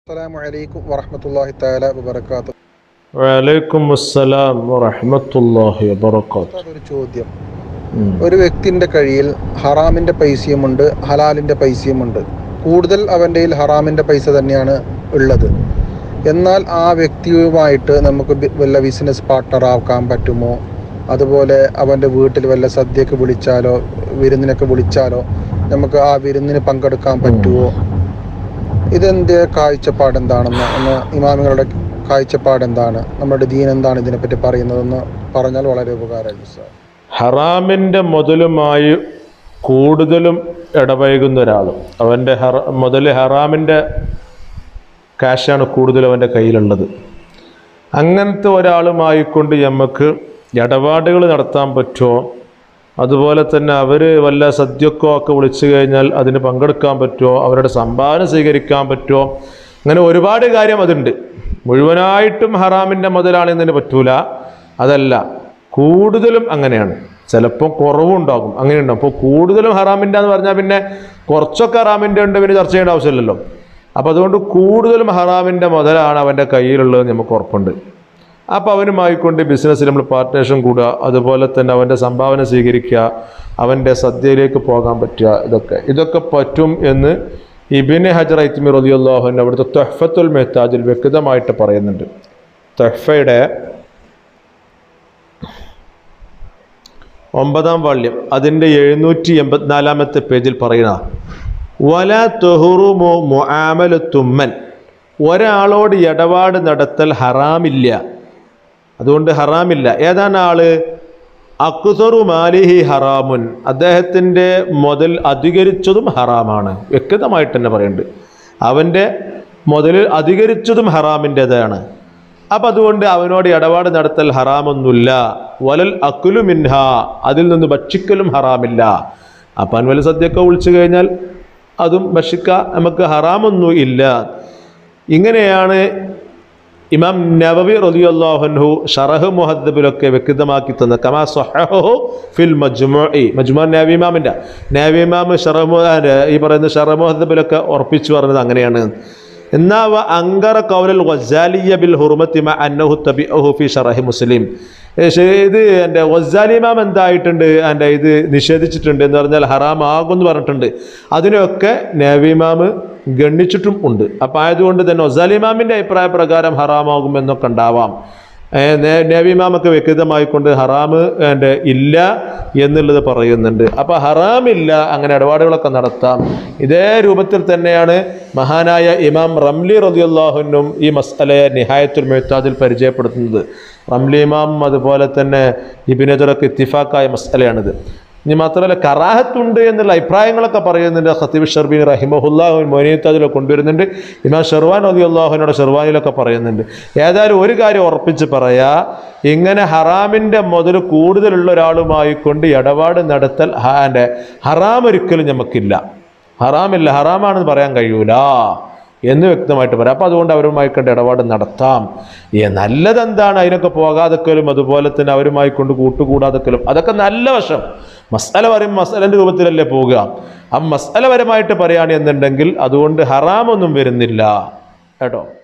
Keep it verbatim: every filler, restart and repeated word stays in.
അസ്സലാമു അലൈക്കും വറഹ്മത്തുള്ളാഹി തആല വബറകാതുഹു. വഅലൈക്കും അസ്സലാം വറഹ്മത്തുള്ളാഹി വബറകാതുഹു. ഒരു ചോദ്യം, ഒരു വ്യക്തിൻ്റെ കയ്യിൽ ഹറാമിൻ്റെ പൈസയുമുണ്ട്, ഹലാലിൻ്റെ പൈസയുമുണ്ട്. കൂടുതൽ അവൻ്റെ കയ്യിൽ ഹറാമിൻ്റെ പൈസ തന്നെയാണ് ഉള്ളത്. എന്നാൽ ആ വ്യക്തിയുമായിട്ട് നമുക്ക് വല്ല ബിസിനസ് പാർട്ട്ണർ ആക്കാൻ പറ്റുമോ? അതുപോലെ അവൻ്റെ വീട്ടിൽ വല്ല സദ്യക്ക് വിളിച്ചാലോ വിരുന്നിനൊക്കെ വിളിച്ചാലോ നമുക്ക് ആ വിരുന്നിന് പങ്കെടുക്കാൻ പറ്റുമോ? ഇതെന്ത് കാഴ്ചപ്പാട് എന്താണെന്ന് ഒന്ന് ഇമാമികളുടെ കാഴ്ചപ്പാട് എന്താണ്, നമ്മുടെ ദീൻ എന്താണ് ഇതിനെപ്പറ്റി പറയുന്നതെന്ന് പറഞ്ഞാൽ വളരെ ഉപകാരമായിരിക്കും സാർ. ഹറാമിൻ്റെ മുതലുമായി കൂടുതലും ഇടപഴകുന്ന ഒരാളും അവൻ്റെ ഹറ മുതൽ ഹറാമിൻ്റെ കാശാണ് കൂടുതൽ അവൻ്റെ കയ്യിലുള്ളത്. അങ്ങനത്തെ ഒരാളുമായിക്കൊണ്ട് നമുക്ക് ഇടപാടുകൾ നടത്താൻ പറ്റുമോ? അതുപോലെ തന്നെ അവർ വല്ല സദ്യക്കോ ഒക്കെ വിളിച്ചു കഴിഞ്ഞാൽ അതിന് പങ്കെടുക്കാൻ പറ്റുമോ? അവരുടെ സംഭാവന സ്വീകരിക്കാൻ പറ്റുമോ? അങ്ങനെ ഒരുപാട് കാര്യം അതുണ്ട്. മുഴുവനായിട്ടും ഹറാമിൻ്റെ മുതലാണെന്നതിന് പറ്റൂല. അതല്ല, കൂടുതലും അങ്ങനെയാണ്. ചിലപ്പോൾ കുറവുണ്ടാകും, അങ്ങനെയുണ്ടാകും. അപ്പോൾ കൂടുതലും ഹറാമിൻ്റെ എന്ന് പറഞ്ഞാൽ പിന്നെ കുറച്ചൊക്കെ ഹറാമിൻ്റെ ഉണ്ട്, പിന്നെ ചർച്ച ചെയ്യേണ്ട ആവശ്യമില്ലല്ലോ. അപ്പോൾ അതുകൊണ്ട് കൂടുതലും ഹറാമിൻ്റെ മുതലാണ് അവൻ്റെ കയ്യിലുള്ളത് നമുക്ക് ഉറപ്പുണ്ട്. അപ്പോൾ അവനുമായിക്കൊണ്ട് ബിസിനസ്സിൽ നമ്മൾ പാർട്ട്നർഷിപ്പ് കൂടുക, അതുപോലെ തന്നെ അവൻ്റെ സംഭാവന സ്വീകരിക്കുക, അവൻ്റെ സദ്യയിലേക്ക് പോകാൻ പറ്റുക, ഇതൊക്കെ ഇതൊക്കെ പറ്റും എന്ന് ഇബ്നു ഹജർ ഹൈതമി റളിയല്ലാഹു അൻഹു അവിടുത്തെ തുഹ്ഫത്തുൽ മുഹ്താജിൽ വ്യക്തമായിട്ട് പറയുന്നുണ്ട്. തുഹ്ഫയുടെ ഒമ്പതാം വാള്യം അതിൻ്റെ എഴുന്നൂറ്റി എൺപത്തിനാലാമത്തെ പേജിൽ പറയുന്ന വല തുഹറുമു മുആമലത്തുമ്മൻ, ഒരാളോട് ഇടപാട് നടത്തൽ ഹറാമില്ല. അതുകൊണ്ട് ഹറാമില്ല. ഏതാണ് ആള്? അക്സറു മാലിഹി ഹറാമുൻ, അദ്ദേഹത്തിൻ്റെ മുതൽ അധികരിച്ചതും ഹറാമാണ്. വ്യക്തമായിട്ട് തന്നെ പറയുന്നുണ്ട്, അവൻ്റെ മുതൽ അധികരിച്ചതും ഹറാമിൻ്റെതാണ്. അപ്പം അതുകൊണ്ട് അവനോട് ഇടപാട് നടത്തൽ ഹറാമൊന്നുമില്ല. വലൽ അക്കുലു മിൻഹ, അതിൽ നിന്ന് ഭക്ഷിക്കലും ഹറാമില്ല. അപ്പം അവൻ വല്ല സദ്യയൊക്കെ വിളിച്ചു കഴിഞ്ഞാൽ അതും ഭക്ഷിക്കുക, നമുക്ക് ഹറാമൊന്നും ഇല്ല. ഇങ്ങനെയാണ് ഇമാം നവവി റളിയല്ലാഹു അൻഹു ശറഹ് മുഹദ്ദബിലൊക്കെ വ്യക്തമാക്കി തന്നത്. കമാ സ്വഹഹു ഫിൽ മജ്മുഇ, മജ്മുഅ നവവി ഇമാമിൻ്റെ നവവി ഇമാം ശറഹ് ഈ പറയുന്ന ശറഹ് മുഹദ്ദബിലൊക്കെ ഉറപ്പിച്ചു പറഞ്ഞത് അങ്ങനെയാണ്. എന്നാൽ വ അങ്കറ ഖൗലൽ ഗസ്സാലിയ്യ ബിൽ ഹുർമത്തി മഅ അന്നഹു തബിഅഹു ഫി ശറഹ് മുസ്ലിം, ഇത് എൻ്റെ ഗസ്സാലി ഇമാം എന്തായിട്ടുണ്ട്, എൻ്റെ ഇത് നിഷേധിച്ചിട്ടുണ്ട് എന്ന് പറഞ്ഞാൽ ഹറാമാകുമെന്ന് പറഞ്ഞിട്ടുണ്ട്. അതിനൊക്കെ നവവി ഇമാം ഗണ്ണിച്ചിട്ടും ഉണ്ട്. അപ്പം ആയതുകൊണ്ട് തന്നെ ഗസ്സാലി ഇമാമിൻ്റെ അഭിപ്രായ പ്രകാരം ഹറാമാകുമെന്നൊക്കെ ഉണ്ടാവാം. നവവി ഇമാമൊക്കെ വ്യക്തമായിക്കൊണ്ട് ഹറാമ് എൻ്റെ ഇല്ല എന്നുള്ളത് പറയുന്നുണ്ട്. അപ്പോൾ ഹറാമില്ല, അങ്ങനെ ഇടപാടുകളൊക്കെ നടത്താം. ഇതേ രൂപത്തിൽ തന്നെയാണ് മഹാനായ ഇമാം റംലി റളിയല്ലാഹു അൻഹു ഈ മസ്അലയെ നിഹായത്തുൽ മുഹ്താജിൽ പരിചയപ്പെടുത്തുന്നത്. റംലി ഇമാം അതുപോലെ തന്നെ ഇബ്നു ഹജറൊക്കെ ഇത്തിഫാക്കായ മസ്അലയാണിത്. ഇനി മാത്രമല്ല, കറാഹത്തുണ്ട് എന്നുള്ള അഭിപ്രായങ്ങളൊക്കെ പറയുന്നുണ്ട്. ഖത്തീബ് ഷർബീനി റഹിമഹുല്ലാഹു മൊയ്നിയത്താജിലൊക്കെ കൊണ്ടുവരുന്നുണ്ട്. ഇമാം ഷർവാൻ റളിയല്ലാഹുവിനോട് ഷർവാനിലൊക്കെ പറയുന്നുണ്ട്. ഏതായാലും ഒരു കാര്യം ഉറപ്പിച്ച് പറയാ, ഇങ്ങനെ ഹറാമിൻ്റെ മുതൽ കൂടുതലുള്ള ഒരാളുമായി കൊണ്ട് ഇടപാട് നടത്തൽ ഹാൻ്റെ ഹറാം ഒരിക്കലും നമുക്കില്ല. ഹറാമില്ല, ഹറാമാണെന്ന് പറയാൻ കഴിയൂല എന്ന് വ്യക്തമായിട്ട് പറയാം. അപ്പോൾ അതുകൊണ്ട് അവരുമായി കൊണ്ട് ഇടപാട് നടത്താം. നല്ലതെന്താണ്? അതിനൊക്കെ പോകാതെക്കലും അതുപോലെ തന്നെ അവരുമായി കൊണ്ട് കൂട്ടുകൂടാതെക്കലും, അതൊക്കെ നല്ല വശം. മസ്അല പറയും മസ്അലൻ്റെ രൂപത്തിലല്ലേ പോവുക. ആ മസ്അലപരമായിട്ട് പറയുകയാണെന്നുണ്ടെങ്കിൽ അതുകൊണ്ട് ഹറാമൊന്നും വരുന്നില്ല കേട്ടോ.